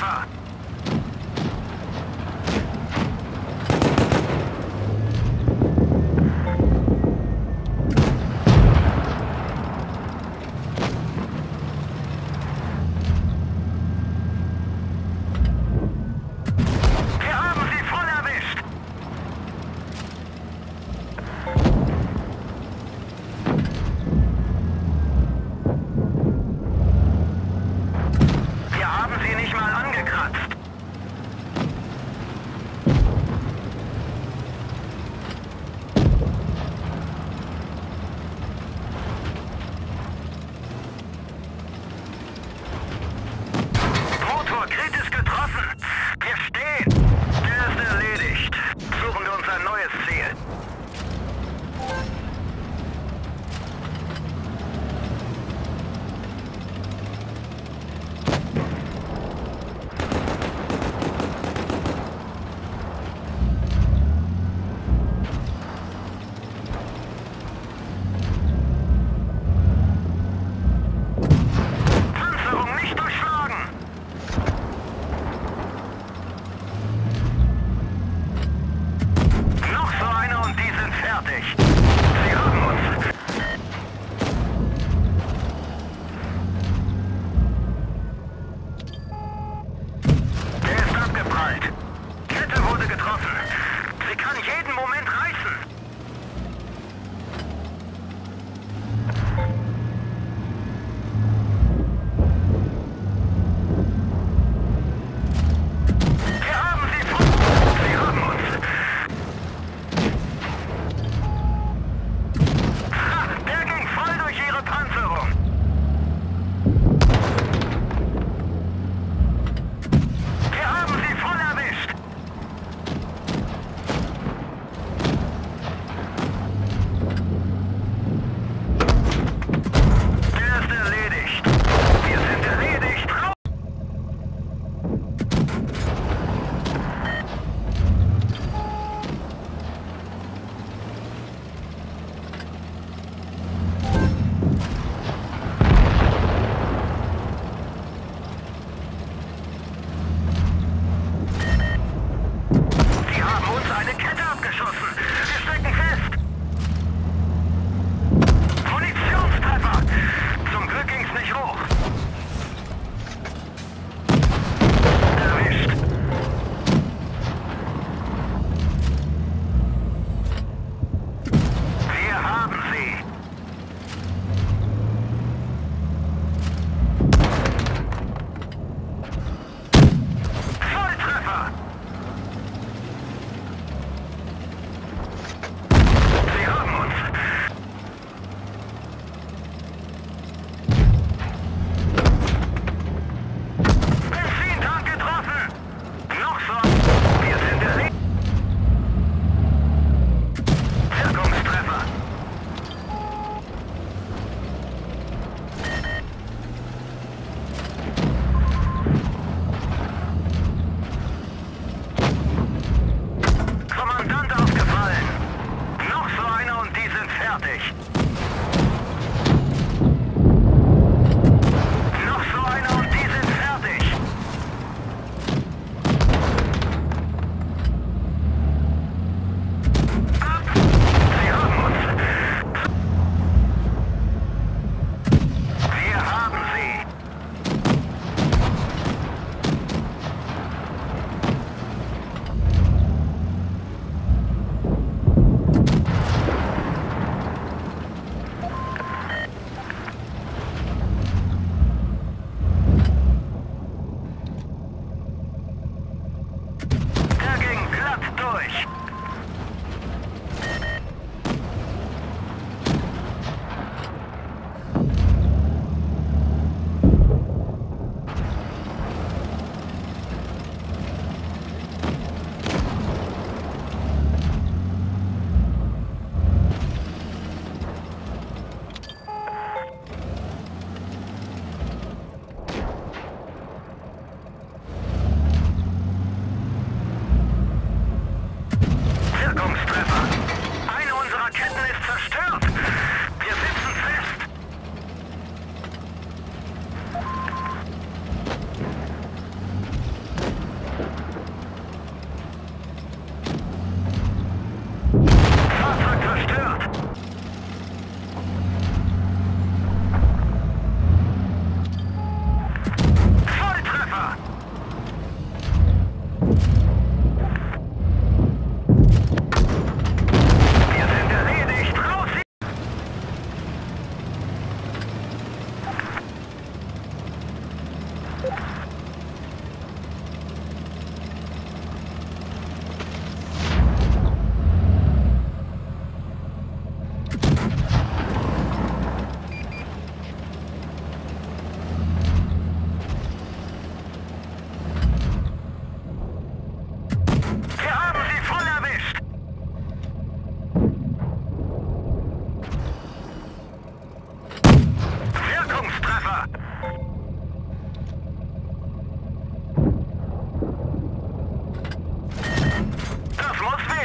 Volltreffer! Wir haben sie voll erwischt! Wir haben sie nicht mal angekratzt. Motor kritisch getroffen. Wir stehen. Der ist erledigt. Suchen wir uns ein neues Ziel. Panzerung nicht durchschlagen. Noch so einer und die sind fertig. Sie haben uns. Der ist abgeprallt. Kette wurde getroffen. Sie kann jeden Moment reißen. Wir haben sie voll. Sie haben uns. Ha, der ging voll durch ihre Panzerung. Wir haben sie voll erwischt. Der ist erledigt. Wir sind erledigt. Raus! Sie haben uns eine Kette abgeschossen. Wir stecken fest. Munitionstreffer. Zum Glück ging's nicht hoch. Erwischt. Wir haben sie. Volltreffer. Sie haben uns. Benzintank getroffen. Noch so. Wir sind erledigt. Wirkungstreffer. Kommandant aufgefallen. Noch so einer und die sind fertig. Noch so einer und die sind fertig. Ab! Sie haben uns. Wir haben sie. Der ging glatt durch.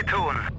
tun.